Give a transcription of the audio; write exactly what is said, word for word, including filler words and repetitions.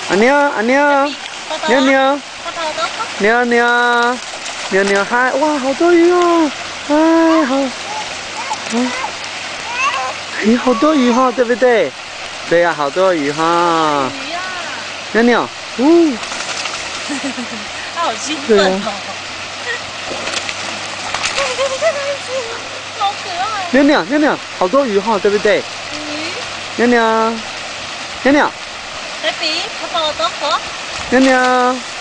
阿妞阿妞，妞妞，妞妞，妞妞嗨！哇，好多鱼哦！哎，好，嗯，哎，好多鱼哈，对不对？对呀，好多鱼哈。 鱼呀！ 妞妞，呜， 他好兴奋哦！好可爱！ 妞妞妞妞，好多鱼哈，对不对？ 鱼。 妞妞，妞妞。 Baby，可抱我多火。 妞妞。